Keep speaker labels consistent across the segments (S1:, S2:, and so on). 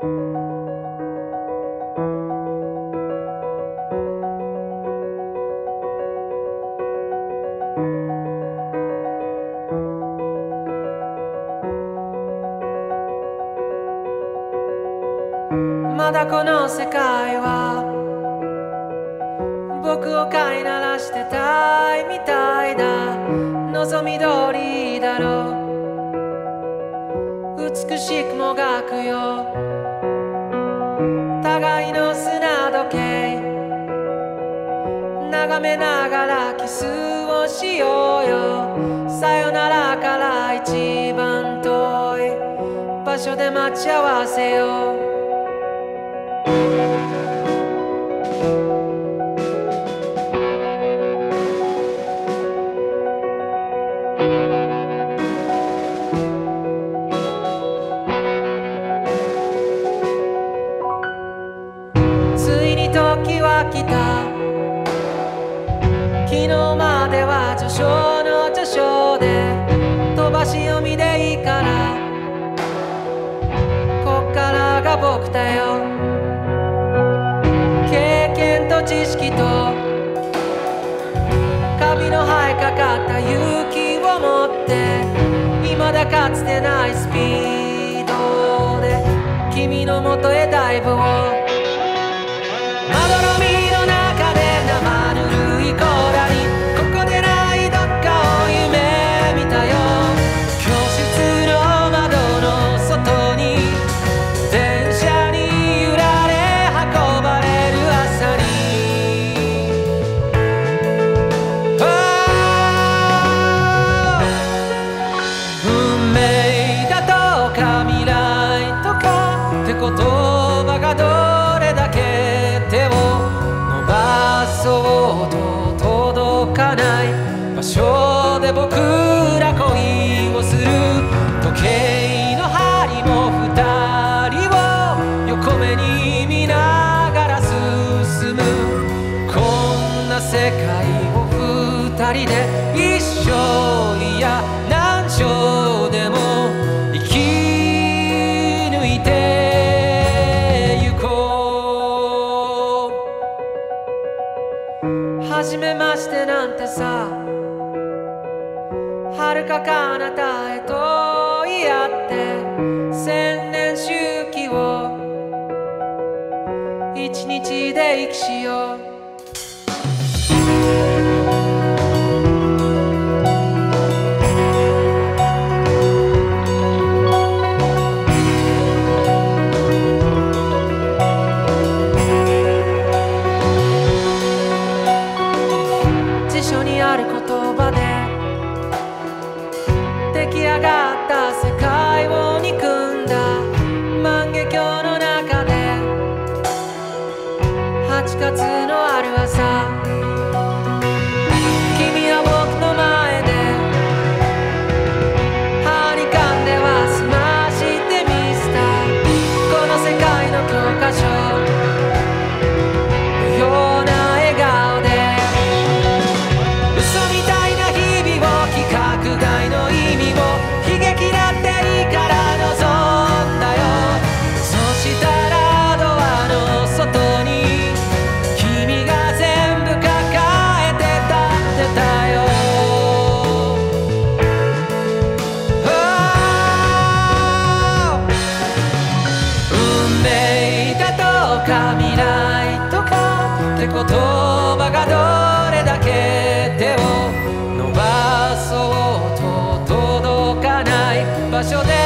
S1: まだこの世界は僕を飼いならしてたいみたいだ。望み通りだろう、美しくもがくよ互いの砂時計、眺めながらキスをしようよ。さよならから一番遠い場所で待ち合わせよう。時は来た、昨日までは序章の序章で飛ばし読みでいいから、こっからが僕だよ。経験と知識とカビの生えかかった勇気を持って、未だかつてないスピードで君のもとへダイブを。まどろみの中で生ぬるい甲羅に、ここでないどっかを夢見たよ。教室の窓の外に電車に揺られ運ばれる朝に、運命だとか未来とかって言葉がどれだけ手を伸ばそうと届かない場所で僕ら恋をする。時計の針も二人を横目に見ながら進む。こんな世界を二人で一生、いや何生でも生き抜いてゆこう。初めましてなんてさ、遥か彼方へと言い合って千年周期を一日で生きしよう。辞書にある言葉で出来上がった世界を憎んだ万華鏡の中で、8月のある朝、君は僕の前ではにかんでは済ましてみせた。この世界の教科書のような笑顔で、嘘みたいな日々を、規格外の意味を、悲劇だっていいから望んだよ。そしたらドアの外に君が全部抱えて立ってたよ。運命だとか未来とかって言葉がどれだけ手を伸ばそうと届かない場所で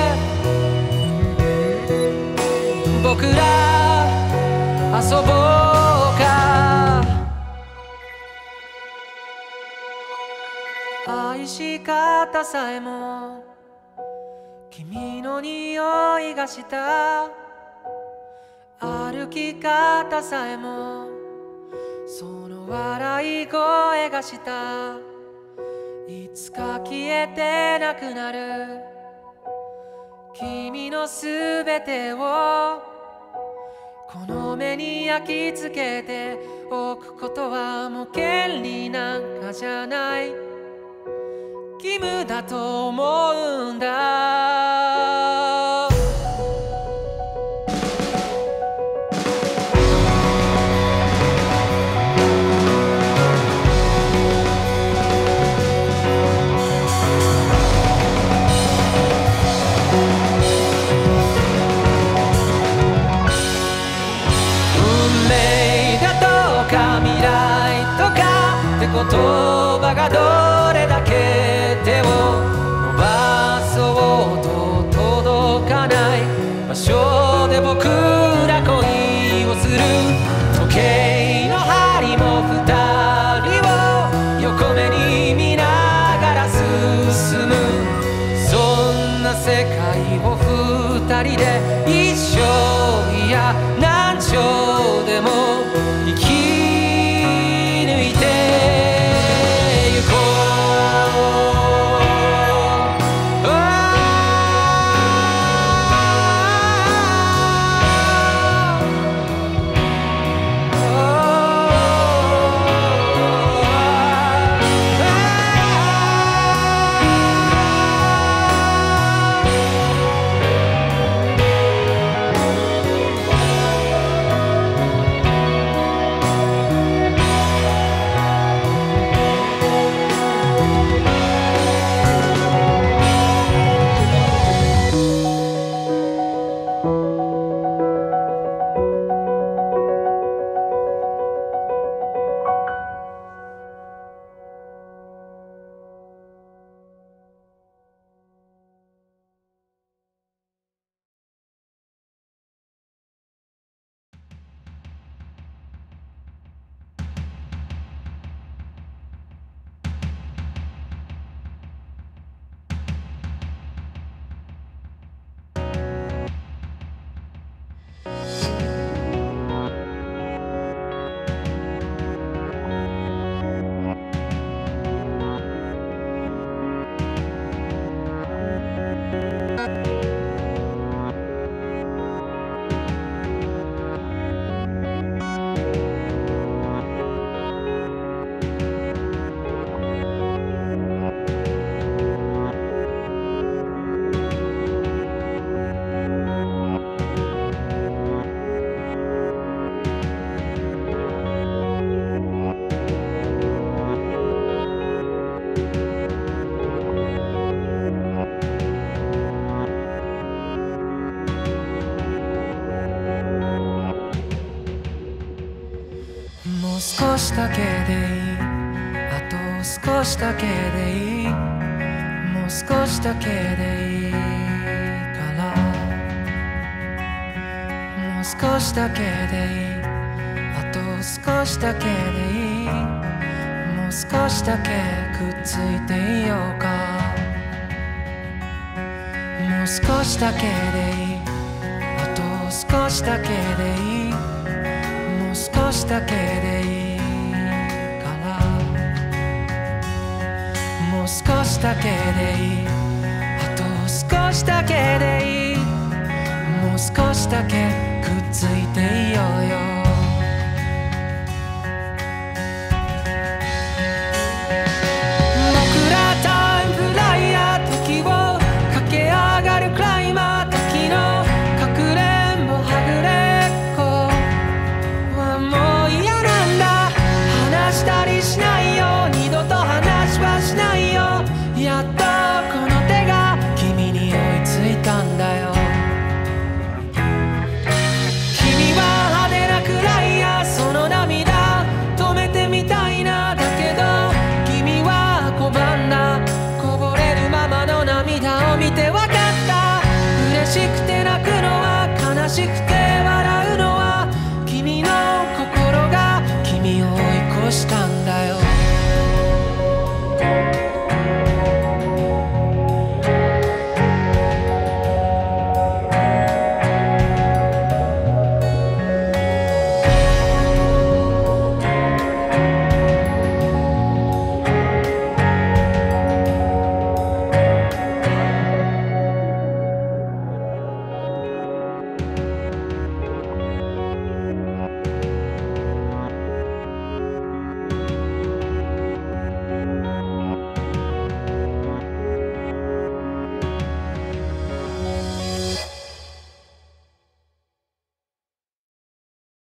S1: 僕ら遊ぼうか。愛し方さえも君の匂いがした、歩き方さえもその笑い声がした。いつか消えてなくなる君のすべてをこの目に焼き付けておくことはもう権利なんかじゃない、義務だと思うんだ。 葉がどれだけ手を伸ばそうと届かない場所で僕ら恋をする。時計の針も二人を横目に見ながら進む。そんな世界を二人で一生、いや何生でも生き抜いてゆこう。もう少しだけでいい、あと少しだけでいい、もう少しだけでいいから、もう少しだけでいい、あと少しだけでいい、もう少しだけくっついていようか。もう少しだけでいい、あと少しだけでいい、もう少しだけでいいから、もう少しだけでいい、あと少しだけでいい、もう少しだけくっついていようよ。